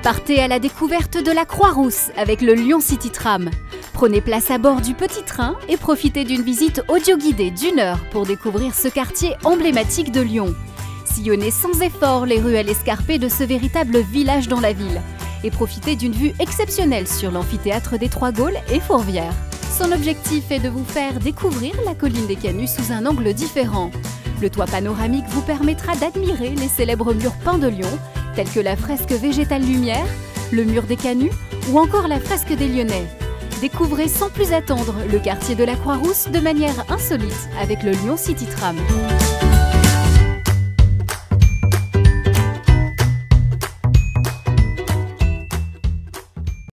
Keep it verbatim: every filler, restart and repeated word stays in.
Partez à la découverte de la Croix-Rousse avec le Lyon City Tram. Prenez place à bord du petit train et profitez d'une visite audio-guidée d'une heure pour découvrir ce quartier emblématique de Lyon. Sillonnez sans effort les ruelles escarpées de ce véritable village dans la ville et profitez d'une vue exceptionnelle sur l'amphithéâtre des Trois Gaules et Fourvière. Son objectif est de vous faire découvrir la colline des Canuts sous un angle différent. Le toit panoramique vous permettra d'admirer les célèbres murs peints de Lyon, tels que la fresque végétale Lumière, le mur des Canuts ou encore la fresque des Lyonnais. Découvrez sans plus attendre le quartier de la Croix-Rousse de manière insolite avec le Lyon City Tram.